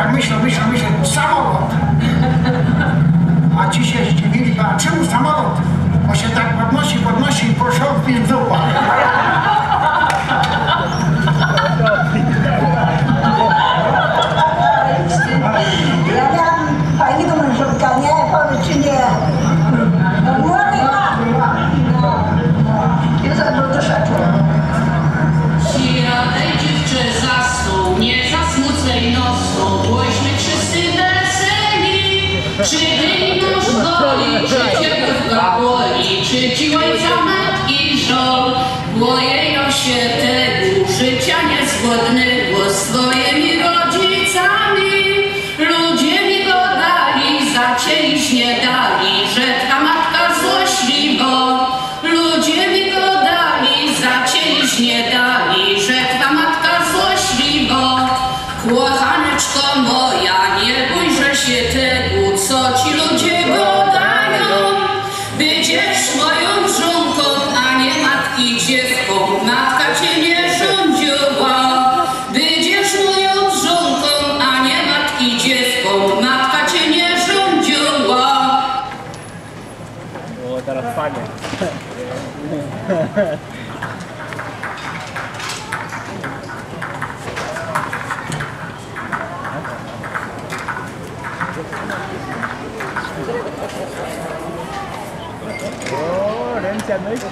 tak myślę, samolot. A ci się zdziwili, a czemu samolot? Bo się tak podnosi i poszło w piędzupa. Ja miałam fajnego mężonka, nie? Powiedz czy nie? No młody ma. Ja za to doszedłem. Siadaj dziewczę za stół, nie zasmucaj nosu, bądźmy wszyscy weseli. Czy ty nóż boli, czy cię główka boli, czy ci ojca matki żol? Boję się tego życia niezgodnego z twoimi rodzicami. Ludzie mi go dali, zacięć nie dali, że ta matka złośliwa. Ludzie mi go dali, zacięć nie dali, że ta matka złośliwa. Kochaneczko moja, nie bójże się tego, co ci ludzie gadają. Będziesz moją żonką, a nie matki dziewką, matka cię nie rządziła. Będziesz moją żonką, a nie matki dziewką, matka cię nie rządziła. O, teraz panie. O, ręce myśli.